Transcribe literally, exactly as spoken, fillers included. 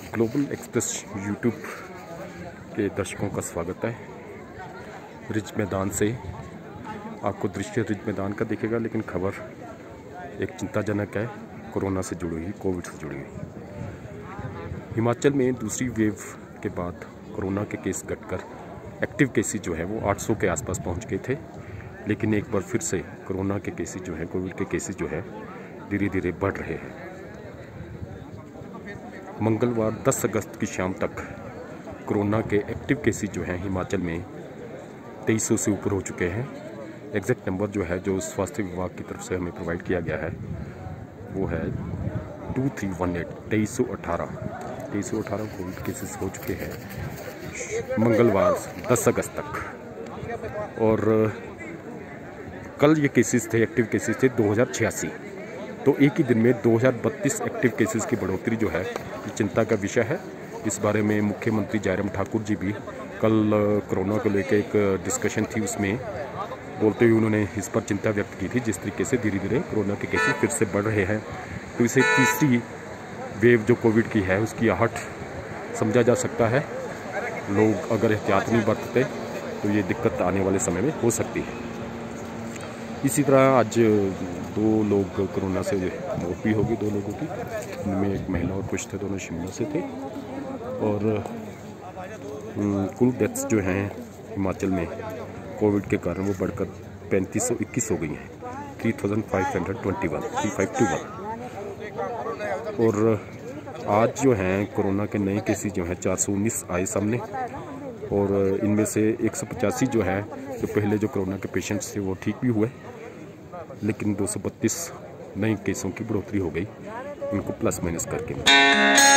Global express YouTube के दर्शकों का स्वागत है। रिज मैदान से आपको दृश्य रिज मैदान का दिखेगा, लेकिन खबर एक चिंताजनक है, कोरोना से जुड़ी हुई, कोविड से जुड़ी हुई। हिमाचल में दूसरी वेव के बाद कोरोना के केस घटकर एक्टिव केसेस जो है वो आठ सौ के आसपास पहुंच गए थे, लेकिन एक बार फिर से कोरोना के केसेस जो है, कोविड के केसेस जो है धीरे धीरे बढ़ रहे हैं। मंगलवार दस अगस्त की शाम तक कोरोना के एक्टिव केसेस जो हैं हिमाचल में तेईस सौ से ऊपर हो चुके हैं। एग्जैक्ट नंबर जो है जो स्वास्थ्य विभाग की तरफ से हमें प्रोवाइड किया गया है वो है टू थ्री वन एट तेईस सौ अठारह तेईस सौ अठारह कोविड केसेस हो चुके हैं मंगलवार दस अगस्त तक। और कल ये केसेस थे, एक्टिव केसेस थे दो हज़ार छियासी। तो एक ही दिन में दो हज़ार बत्तीस एक्टिव केसेस की बढ़ोतरी जो है ये चिंता का विषय है। इस बारे में मुख्यमंत्री जयराम ठाकुर जी भी कल कोरोना को लेकर एक डिस्कशन थी, उसमें बोलते हुए उन्होंने इस पर चिंता व्यक्त की थी। जिस तरीके से धीरे धीरे कोरोना के केसेस फिर से बढ़ रहे हैं, तो इसे तीसरी वेव जो कोविड की है उसकी आहट समझा जा सकता है। लोग अगर एहतियात नहीं बरतते तो ये दिक्कत आने वाले समय में हो सकती है। इसी तरह आज दो लोग कोरोना से मौत भी होगी, दो लोगों की, उनमें एक महिला और पुरुष थे, दोनों शिमला से थे। और कुल डेथ्स जो हैं हिमाचल में कोविड के कारण वो बढ़कर पैंतीस सौ इक्कीस हो गई हैं, three thousand five hundred twenty one three five two one. और आज जो हैं कोरोना के नए केसेस जो हैं चार सौ उन्नीस आए सामने, और इनमें से एक सौ पचासी जो है जो पहले जो कोरोना के पेशेंट्स थे वो ठीक भी हुए, लेकिन दो सौ बत्तीस नए केसों की बढ़ोतरी हो गई इनको प्लस माइनस करके।